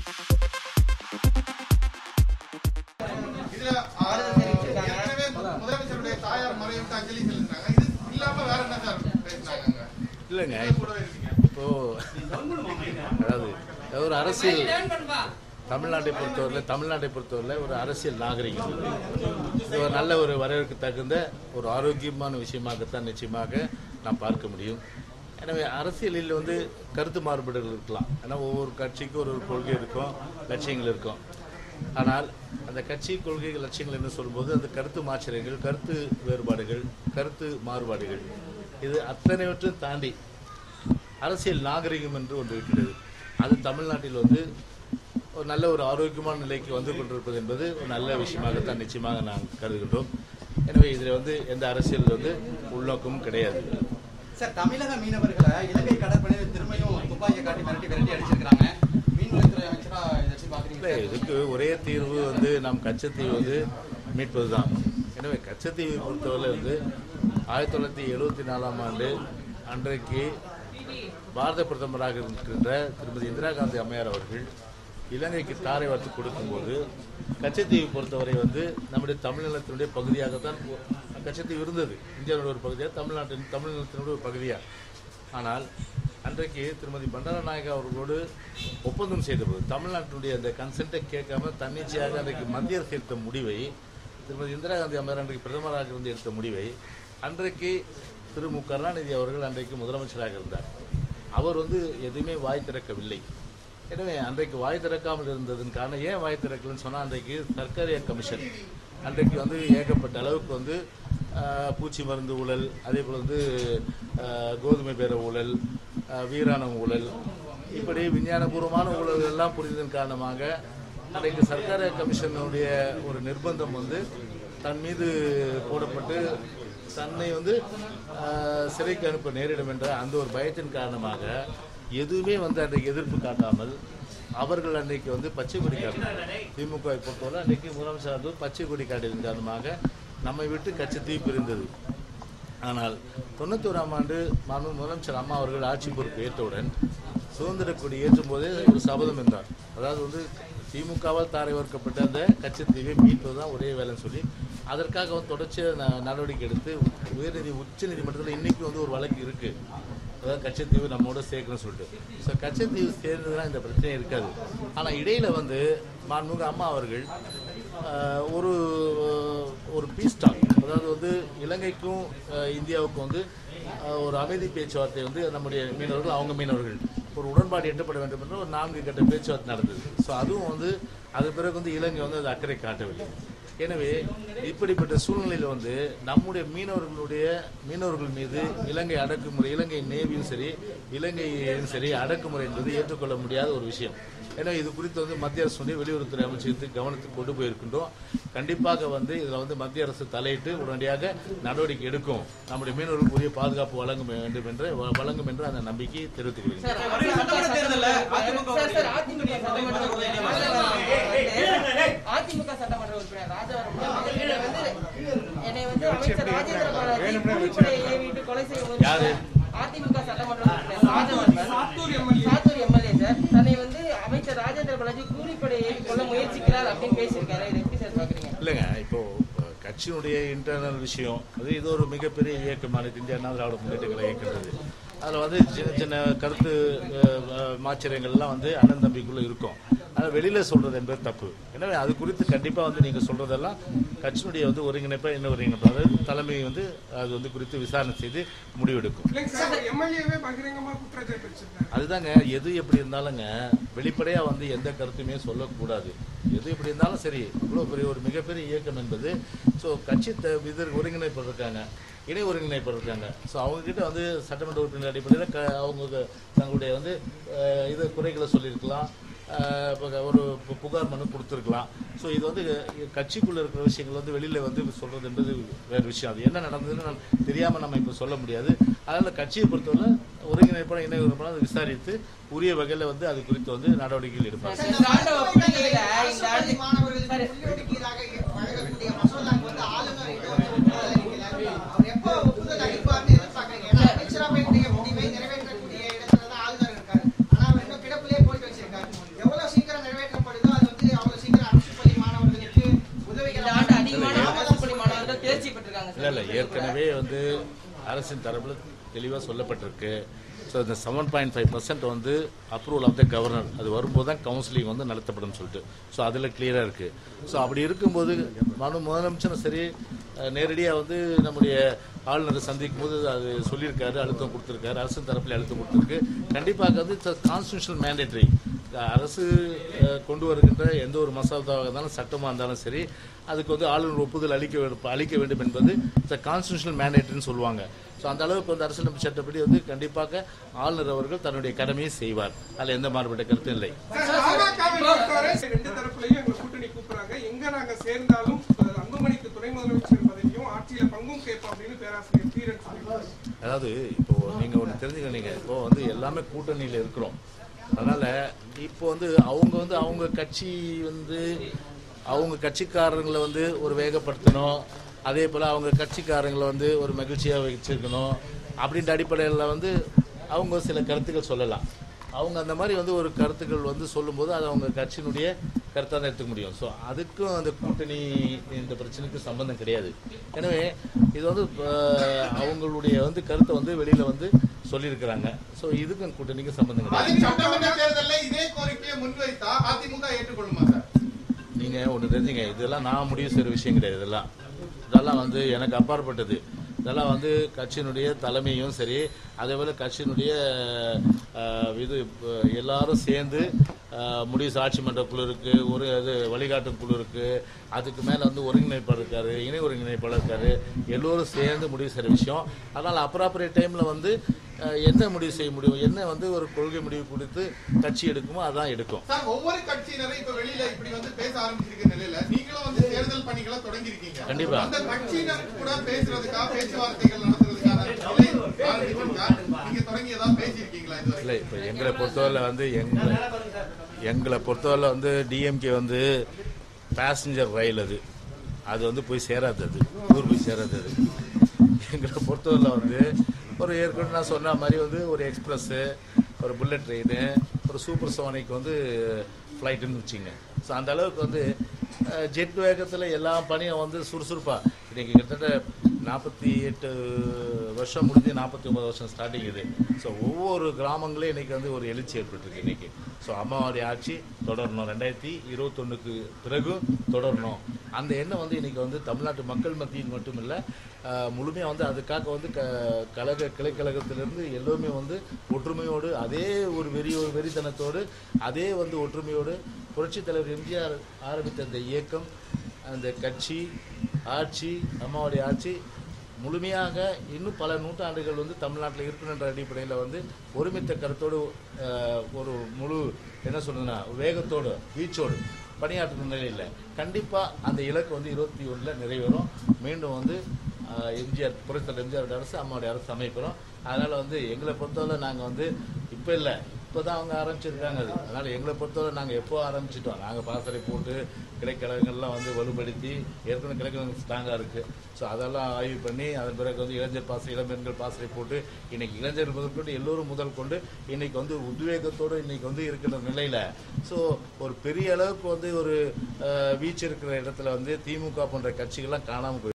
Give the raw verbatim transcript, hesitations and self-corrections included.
இல்லைங்க, இப்போ அதாவது ஒரு அரசியல் தமிழ்நாட்டை பொறுத்தவரையில் தமிழ்நாட்டை பொறுத்தவரையில் ஒரு அரசியல் நாகரிகம் இது ஒரு நல்ல ஒரு வரவேற்கு தகுந்த ஒரு ஆரோக்கியமான விஷயமாகத்தான் நிச்சயமாக நாம் பார்க்க முடியும். எனவே அரசியலில் வந்து கருத்து மாறுபாடுகள் இருக்கலாம். ஏன்னா ஒவ்வொரு கட்சிக்கும் ஒரு ஒரு கொள்கை இருக்கும், லட்சியங்கள் இருக்கும். ஆனால் அந்த கட்சி கொள்கைகள் லட்சியங்கள் என்று சொல்லும்போது அந்த கருத்து மாற்றங்கள், கருத்து வேறுபாடுகள், கருத்து மாறுபாடுகள் இது அத்தனைவற்றையும் தாண்டி அரசியல் நாகரிகம் என்று ஒன்று இருக்கிறது. அது தமிழ்நாட்டில் வந்து ஒரு நல்ல ஒரு ஆரோக்கியமான நிலைக்கு வந்து கொண்டிருப்பது என்பது ஒரு நல்ல விஷயமாகத்தான் நிச்சயமாக நாங்கள் கருதுகின்றோம். எனவே இதில் வந்து எந்த அரசியல் வந்து உள்நோக்கமும் கிடையாது. சார், தமிழக மீனவர்களை இலங்கை கடற்படையில் திரும்பியும் துப்பாக்கியை காட்டி மிரட்டி விரட்டி அடிச்சிருக்காங்க. மீன்வளத்துறை அமைச்சரா இதை பார்க்குறீங்க? இதுக்கு ஒரே தீர்வு வந்து நாம் கச்சத்தீவு வந்து மீட்பது தான். எனவே கச்சத்தீவை பொறுத்தவரை வந்து ஆயிரத்தி தொள்ளாயிரத்தி எழுபத்தி நாலாம் ஆண்டு அன்றைக்கு பாரத பிரதமராக இருக்கின்ற திருமதி இந்திரா காந்தி அம்மையார் அவர்கள் இலங்கைக்கு தாரை வார்த்து கொடுக்கும்போது கச்சத்தீவை பொறுத்தவரை வந்து நம்முடைய தமிழ்நிலத்தினுடைய பகுதியாகத்தான் கச்சத்தீவு இருந்தது. இந்தியாவுடைய ஒரு பகுதியாக, தமிழ்நாட்டின் தமிழ்நிலத்தினுடைய ஒரு பகுதியாக. ஆனால் அன்றைக்கு திருமதி பண்டாரநாயகா அவர்களோடு ஒப்பந்தம் செய்தபோது தமிழ்நாட்டினுடைய அந்த கன்சென்ட்டை கேட்காம தன்னிச்சையாக அன்றைக்கு மத்திய அரசு எடுத்த முடிவை, திருமதி இந்திரா காந்தி அம்மையார் அன்றைக்கு பிரதமராக இருந்து எடுத்த முடிவை அன்றைக்கு திரு மு கருணாநிதி அவர்கள் அன்றைக்கு முதலமைச்சராக இருந்தார். அவர் வந்து எதுவுமே வாய் திறக்கவில்லை. எனவே அன்றைக்கு வாய் திறக்காமல் இருந்ததன் காரணம் ஏன் வாய் திறக்கலன்னு சொன்னால், அன்றைக்கு சர்க்காரிய கமிஷன் அன்றைக்கு வந்து ஏகப்பட்ட அளவுக்கு வந்து பூச்சி மருந்து ஊழல், அதே போல் வந்து கோதுமை பேர ஊழல், வீராணம் ஊழல், இப்படி விஞ்ஞானபூர்வமான ஊழல்கள் எல்லாம் புரிந்ததன் காரணமாக அன்றைக்கு சர்க்காரிய கமிஷனுடைய ஒரு நிர்பந்தம் வந்து தன் மீது போடப்பட்டு தன்னை வந்து சிறைக்கு அனுப்ப நேரிடும் என்ற அந்த ஒரு பயத்தின் காரணமாக எதுவுமே வந்து அன்றைக்கு எதிர்ப்பு காட்டாமல் அவர்கள் அன்றைக்கு வந்து பச்சை கொடி காட்டினார். திமுகவை பொறுத்தவரை அன்றைக்கு முதலமைச்சர் வந்து பச்சை கொடி காட்டியதன் காரணமாக நம்மை விட்டு கட்சி பிரிந்தது. ஆனால் தொண்ணூற்றி ஓராம் ஆண்டு மாண்பு முதலமைச்சர் அம்மா அவர்கள் ஆட்சி பொறுப்பு ஏற்றவுடன் சுதந்திர கொடி ஏற்றும் போதே ஒரு சபதம் என்றார். அதாவது வந்து திமுகவால் தாரை வார்க்கப்பட்ட அந்த கச்சத்தீவை மீட்பது தான் ஒரே வேலைன்னு சொல்லி அதற்காக வந்து தொடர்ச்சியாக நடவடிக்கை எடுத்து உயர்நீதி உச்ச நீதிமன்றத்தில் இன்றைக்கி வந்து ஒரு வழக்கு இருக்குது. அதாவது கச்சத்தீவு நம்மோட சேர்க்கணும்னு சொல்லிட்டு. ஸோ கச்சத்தீவு சேர்ந்ததுன்னா இந்த பிரச்சனை இருக்காது. ஆனால் இடையில் வந்து மாண்புமிகு அம்மா அவர்கள் ஒரு ஒரு பீஸ் டாக், அதாவது வந்து இலங்கைக்கும் இந்தியாவுக்கும் வந்து ஒரு அமைதி பேச்சுவார்த்தை வந்து நம்முடைய மீனவர்கள் அவங்க மீனவர்கள் ஒரு உடன்பாடு எட்டப்பட வேண்டும் என்ற ஒரு நான்கு கட்ட பேச்சுவார்த்தை நடந்தது. ஸோ அதுவும் வந்து அது பிறகு வந்து இலங்கை வந்து அது அக்கறை காட்டவில்லை. எனவே இப்படிப்பட்ட சூழ்நிலையில் வந்து நம்முடைய மீனவர்களுடைய மீனவர்கள் மீது இலங்கை அடக்குமுறை, இலங்கை நேவியும் சரி இலங்கையும் சரி அடக்குமுறை என்பது ஏற்றுக்கொள்ள முடியாத ஒரு விஷயம். எனவே இது குறித்து வந்து மத்திய அரசு வந்து வெளியுறவுத்துறை அமைச்சகத்துக்கு கவனத்துக்கு கொண்டு போயிருக்கின்றோம். கண்டிப்பாக வந்து இதில் வந்து மத்திய அரசு தலையிட்டு உடனடியாக நடவடிக்கை எடுக்கும், நம்முடைய மீனவர்களுக்கு உரிய பாதுகாப்பு வழங்க வேண்டும் என்று வழங்கும் என்று அந்த நம்பிக்கையை தெரிவித்துக் கொள்கிறேன். அதிமுக சட்டமன்ற உறுப்பினர் ராஜவர்மன் என்னை வந்து அமைச்சர் ராஜேந்திர பாலாஜி கூலிப்படையை ஏவிட்டு கொலை செய்ய யாரு? அதிமுக சட்டமன்ற உறுப்பினர் ராஜவர்மன் சாத்தூர் எம்எல்ஏ சார் தன்னை வந்து அமைச்சர் ராஜேந்திர பாலாஜி கூலிப்படையை கொல்ல முயற்சிக்கிறார் அப்படின்னு பேசியிருக்காரு. இதை எப்படி சார் பாக்குறீங்க? இல்லைங்க, இப்போ கட்சியினுடைய இன்டர்னல் விஷயம் அது. இது ஒரு மிகப்பெரிய இயக்கமான இந்திய அண்ணா திராவிட முன்னேற்ற கழகம் இயக்கின்றது. அதில் வந்து சின்ன சின்ன கருத்து மாச்சரியங்கள்லாம் வந்து அண்ணன் தம்பிக்குள்ளே இருக்கும். ஆனால் வெளியில் சொல்கிறது என்பது தப்பு. எனவே அது குறித்து கண்டிப்பாக வந்து நீங்கள் சொல்கிறதெல்லாம் கட்சியினுடைய வந்து ஒருங்கிணைப்பாக என்ன ஒருங்கிணைப்பு, அதாவது தலைமை வந்து அது வந்து குறித்து விசாரணை செய்து முடிவெடுக்கும். அதுதாங்க, எது எப்படி இருந்தாலுங்க வெளிப்படையாக வந்து எந்த கருத்துமே சொல்லக்கூடாது. எது எப்படி இருந்தாலும் சரி, இவ்வளோ பெரிய ஒரு மிகப்பெரிய இயக்கம் என்பது. ஸோ கட்சி இதற்கு ஒருங்கிணைப்பு இருக்காங்க, இணை ஒருங்கிணைப்பு இருக்காங்க. ஸோ அவங்கக்கிட்ட வந்து சட்டமன்ற உறுப்பினர் அடிப்படையில் க அவங்க தங்களுடைய வந்து இதை குறைகளை சொல்லியிருக்கலாம், ஒரு புகார் மனு கொடுத்துருக்கலாம். ஸோ இது வந்து கட்சிக்குள்ளே இருக்கிற விஷயங்கள் வந்து வெளியில் வந்து சொல்கிறது என்பது வேறு விஷயம். அது என்ன நடந்ததுன்னு நான் தெரியாமல் நம்ம இப்போ சொல்ல முடியாது. அதனால் கட்சியை பொறுத்தவரை ஒருங்கிணைப்பான இணை ஒருங்கிணைப்பான அதை விசாரித்து உரிய வகையில் வந்து அது குறித்து வந்து நடவடிக்கைகள் எடுப்பாங்க. நிறைவேற்றக்கூடிய இடத்துல தான் ஆளுநர் இருக்காரு. ஆனா இன்னும் கிடப்பிலே போட்டு வச்சிருக்காரு. எவ்வளவு சீக்கிரம் நிறைவேற்ற இல்லை, ஏற்கனவே வந்து அரசின் தரப்பில் தெளிவாக சொல்லப்பட்டிருக்கு. ஸோ இந்த செவன் பாயிண்ட் ஃபைவ் பர்சன்ட் வந்து அப்ரூவல் ஆஃப் த கவர்னர், அது வரும்போது தான் கவுன்சிலிங் வந்து நடத்தப்படும் சொல்லிட்டு. ஸோ அதில் கிளியராக இருக்குது. ஸோ அப்படி இருக்கும்போது மனு முதலமைச்சரும் சரி நேரடியாக வந்து நம்முடைய ஆளுநரை சந்திக்கும் போது அது சொல்லியிருக்காரு, அழுத்தம் கொடுத்துருக்காரு, அரசு தரப்பில் அழுத்தம் கொடுத்துருக்கு. கண்டிப்பாக வந்து இட்ஸ் கான்ஸ்டிடியூஷனல் மேண்டேட்டரி. அரசு கொண்டு வருகின்ற எந்த ஒரு மசோதாவாக இருந்தாலும் சட்டமாக இருந்தாலும் சரி அதுக்கு வந்து ஆளுநர் ஒப்புதல் அளிக்க அளிக்க வேண்டும் என்பது இட்ஸ் கான்ஸ்டிடியூஷனல் மேண்டேட்டரின்னு சொல்லுவாங்க. ஸோ அந்த அளவுக்கு வந்து அரசியலமைப்பு சட்டப்படி வந்து கண்டிப்பாக ஆளுநர் அவர்கள் தன்னுடைய கடமையை செய்வார். அதில் எந்த மாறுபட்ட கருத்தும் இல்லை. ரெண்டு தரப்புலையும் எங்களை கூட்டணி கூப்பிடுறாங்க, எங்க நாங்க சேர்ந்தாலும் அன்புமணிக்கு துணை முதலமைச்சர் பதவியும் ஆட்சியில பங்கும் கேட்போம் அப்படின்னு பேராசிரியர் தீரன் சொல்லியிருக்காரு. அதாவது இப்போ நீங்க ஒன்று தெரிஞ்சுக்கிறீங்க, இப்போ வந்து எல்லாமே கூட்டணியில் இருக்கிறோம். அதனால இப்போ வந்து அவங்க வந்து அவங்க கட்சி வந்து அவங்க கட்சிக்காரங்களை வந்து ஒரு வேகப்படுத்தணும், அதே போல் அவங்க கட்சிக்காரங்களை வந்து ஒரு மகிழ்ச்சியாக வச்சுருக்கணும் அப்படின்ற அடிப்படையில் வந்து அவங்க சில கருத்துக்கள் சொல்லலாம். அவங்க அந்த மாதிரி வந்து ஒரு கருத்துக்கள் வந்து சொல்லும்போது அது அவங்க கட்சியினுடைய கருத்தாக தான் எடுத்துக்க முடியும். ஸோ அதுக்கும் அந்த கூட்டணி இந்த பிரச்சனைக்கும் சம்பந்தம் கிடையாது. எனவே இது வந்து அவங்களுடைய வந்து கருத்தை வந்து வெளியில் வந்து சொல்லியிருக்கிறாங்க. ஸோ இதுக்கும் கூட்டணிக்கும் சம்பந்தம் கிடையாது. நீங்கள் ஒன்று தெரிஞ்சுங்க, இதெல்லாம் நான் முடிவு செய்கிற விஷயம் கிடையாது. இதெல்லாம் இதெல்லாம் வந்து எனக்கு அப்பாற்பட்டது. இதெல்லாம் வந்து கட்சியினுடைய தலைமையும் சரி, அதே போல் கட்சியினுடைய இது எல்லாரும் சேர்ந்து முடிவு ஆட்சி மன்ற குழு இருக்குது, ஒரு அது வழிகாட்டும் குழு இருக்குது, அதுக்கு மேலே வந்து ஒருங்கிணைப்பாளர் இருக்காரு, இணை ஒருங்கிணைப்பாளர் இருக்காரு, எல்லோரும் சேர்ந்து முடிவு செய்கிற விஷயம். அதனால் அப்ராப்ரியேட் டைமில் வந்து என்ன முடிவு செய்ய முடியும், என்ன வந்து ஒரு கொள்கை முடிவு கொடுத்து கட்சி எடுக்குமோ அதான் எடுக்கும். ஒவ்வொரு கட்சியினரும் இப்ப வெளியில இப்படி வந்து பேச ஆரம்பிச்சிருக்க நிலையில நீங்களும் வந்து தேர்தல் பணிகளை தொடங்கி இருக்கீங்க. கண்டிப்பா அந்த கட்சியினர் கூட பேசுறதுக்காக பேச்சுவார்த்தைகள் நடத்துறதுக்காக நீங்க தொடங்கி ஏதாவது பேசியிருக்கீங்களா? இல்லை, இப்போ எங்களை பொறுத்தவரை வந்து எங்களை எங்களை பொறுத்தவரை வந்து டிஎம்கே வந்து பேசஞ்சர் ரயில், அது அது வந்து போய் சேராது, அது ஊர் போய் சேராது. அது எங்களை பொறுத்தவரை வந்து ஒரு ஏற்கனவே நான் சொன்ன மாதிரி வந்து ஒரு எக்ஸ்பிரஸ்ஸு, ஒரு புல்லட் ட்ரெயின், ஒரு சூப்பர் சோனிக் வந்து ஃப்ளைட்டுன்னு வச்சுங்க. ஸோ அந்த அளவுக்கு வந்து ஜெட் வேகத்தில் எல்லா பணியும் வந்து சுறுசுறுப்பாக இன்றைக்கி கிட்டத்தட்ட நாற்பத்தி எட்டு வருஷம் முடிஞ்சு நாற்பத்தி ஒன்பது வருஷம் ஸ்டார்டிங் இது. ஸோ ஒவ்வொரு கிராமங்களே இன்றைக்கி வந்து ஒரு எழுச்சி ஏற்பட்டுருக்கு இன்றைக்கி. ஸோ அம்மாவுடைய ஆட்சி தொடரணும், ரெண்டாயிரத்தி இருபத்தொன்னுக்கு பிறகு தொடரணும். அந்த எண்ணம் வந்து இன்றைக்கி வந்து தமிழ்நாட்டு மக்கள் மத்தியில் மட்டும் இல்லை, முழுமையாக வந்து அதுக்காக வந்து க கழக கிளைக்கழகத்திலிருந்து எல்லோருமே வந்து ஒற்றுமையோடு, அதே ஒரு வெறி ஒரு வெறித்தனத்தோடு, அதே வந்து ஒற்றுமையோடு புரட்சித் தலைவர் எம்ஜிஆர் ஆரம்பித்த அந்த இயக்கம், அந்த கட்சி, ஆட்சி, அம்மாவுடைய ஆட்சி முழுமையாக இன்னும் பல நூற்றாண்டுகள் வந்து தமிழ்நாட்டில் இருக்கின்ற அடிப்படையில் வந்து ஒருமித்த கருத்தோடு ஒரு முழு என்ன சொல்றதுன்னா வேகத்தோடு வீச்சோடு பணியாற்றும் நிலையில் கண்டிப்பாக அந்த இலக்கு வந்து இருபத்தி ஒன்றில் நிறைவேறும். மீண்டும் வந்து எம்ஜிஆர் புரட்சித் எம்ஜிஆர் அரசு, அம்மாவுடைய அரசு அமைக்கிறோம். அதனால் வந்து எங்களை பொறுத்தவரை நாங்கள் வந்து இப்போ இல்லை, இப்போ தான் அவங்க ஆரம்பிச்சிருக்காங்க. அது அதனால் எங்களை பொறுத்தவரை நாங்கள் எப்போ ஆரம்பிச்சிட்டோம், நாங்கள் பாசறை போட்டு கிளைக்கழகங்கள்லாம் வந்து வலுப்படுத்தி ஏற்கனவே கிளைக்கழகம் ஸ்ட்ராங்காக இருக்குது. ஸோ அதெல்லாம் ஆய்வு பண்ணி அதன் பிறகு வந்து இளைஞர் பாசறை, இளம்பெண்கள் பாசறை போட்டு இன்றைக்கி இளைஞர்கள் முதல் கொண்டு எல்லோரும் முதல் கொண்டு இன்றைக்கி வந்து உத்வேகத்தோடு இன்றைக்கி வந்து இருக்கிற நிலையில் ஸோ ஒரு பெரிய அளவுக்கு வந்து ஒரு வீச்சு இருக்கிற இடத்துல வந்து திமுக போன்ற கட்சிகள்லாம் காணாமல் போய்